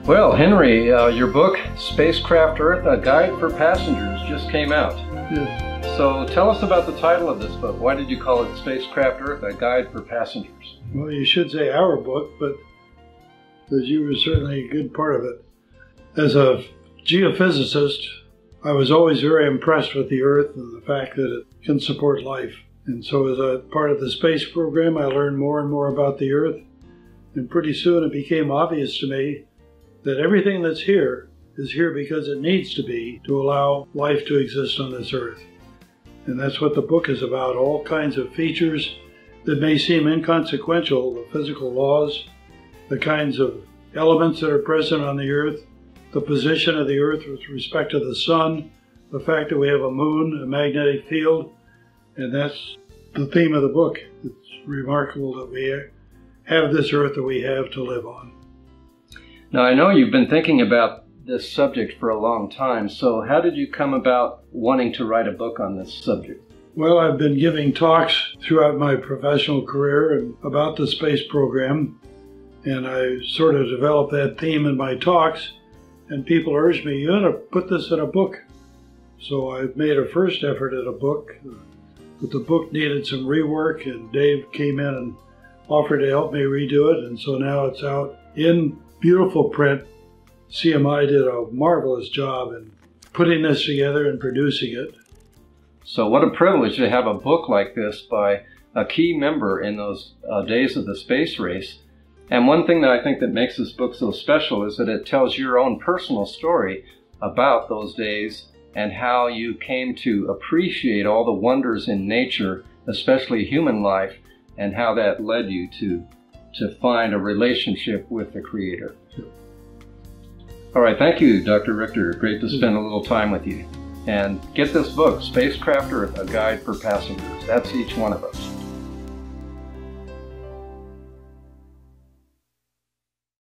Well, Henry, your book, Spacecraft Earth, A Guide for Passengers, just came out. Yes. So tell us about the title of this book. Why did you call it Spacecraft Earth, A Guide for Passengers? Well, you should say our book, but because you were certainly a good part of it. As a geophysicist, I was always very impressed with the Earth and the fact that it can support life. And so as a part of the space program, I learned more and more about the Earth. And pretty soon it became obvious to me that everything that's here is here because it needs to be to allow life to exist on this Earth. And that's what the book is about, all kinds of features that may seem inconsequential, the physical laws, the kinds of elements that are present on the Earth, the position of the Earth with respect to the sun, the fact that we have a moon, a magnetic field, and that's the theme of the book. It's remarkable that we have this Earth that we have to live on. Now, I know you've been thinking about this subject for a long time, so how did you come about wanting to write a book on this subject? Well, I've been giving talks throughout my professional career and about the space program, and I sort of developed that theme in my talks, and people urged me, you ought to put this in a book. So I made a first effort at a book, but the book needed some rework, and Dave came in and offered to help me redo it, and so now it's out in beautiful print. CMI did a marvelous job in putting this together and producing it. So what a privilege to have a book like this by a key member in those days of the space race. And one thing that I think that makes this book so special is that it tells your own personal story about those days and how you came to appreciate all the wonders in nature, especially human life, and how that led you to find a relationship with the Creator. All right, thank you, Dr. Richter. Great to spend a little time with you. And get this book, Spacecraft Earth, A Guide for Passengers. That's each one of us.